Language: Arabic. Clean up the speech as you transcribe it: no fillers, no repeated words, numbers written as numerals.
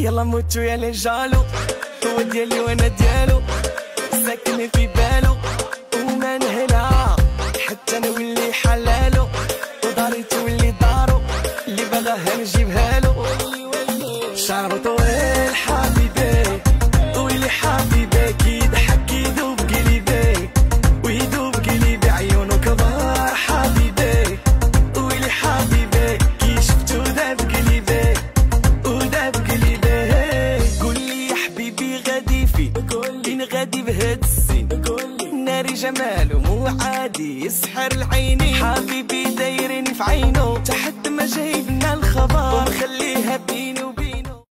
يلا موتو يا اللي جالو، هو ديالي وانا ديالو، ساكن في بالو وما نهلا حتى نولي حلالو، وداري تولي دارو اللي بغاها نجيبها له. شعرو طويل حبيبي ويلي حبيبي، كيضحك يذوب قلبي ويذوب قلبي، عيونو كبار حبيبي ويلي حبيبي، كي شفتو ذاب قلبي وذاب قلبي. قولي يا حبيبي غادي فين، فين غادي بهاد السن، ناري جمالو مو عادي يسحر العينين، حبيبي دايرين في عينو تحت ما جايبنا الخبر ومخليها بينا.